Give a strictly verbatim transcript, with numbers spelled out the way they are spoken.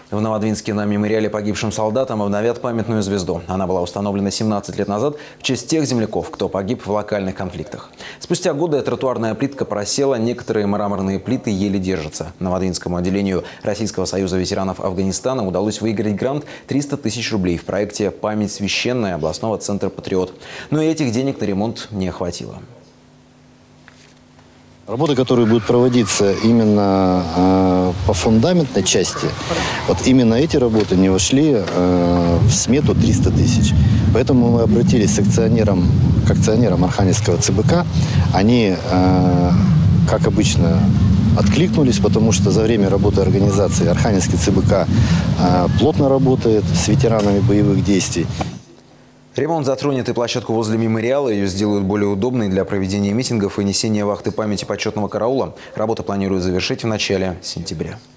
В Новодвинске на мемориале погибшим солдатам обновят памятную звезду. Она была установлена семнадцать лет назад в честь тех земляков, кто погиб в локальных конфликтах. Спустя годы тротуарная плитка просела, некоторые мраморные плиты еле держатся. Новодвинскому отделению Российского союза ветеранов Афганистана удалось выиграть грант триста тысяч рублей в проекте «Память священная» областного центра «Патриот». Но и этих денег на ремонт не хватило. Работы, которые будут проводиться именно э, по фундаментной части, вот именно эти работы не вошли э, в смету триста тысяч. Поэтому мы обратились к акционерам, к акционерам Архангельского ЦБК. Они, э, как обычно, откликнулись, потому что за время работы организации Архангельский ЦБК э, плотно работает с ветеранами боевых действий. Ремонт затронет и площадку возле мемориала. Ее сделают более удобной для проведения митингов и несения вахты памяти почетного караула. Работу планируют завершить в начале сентября.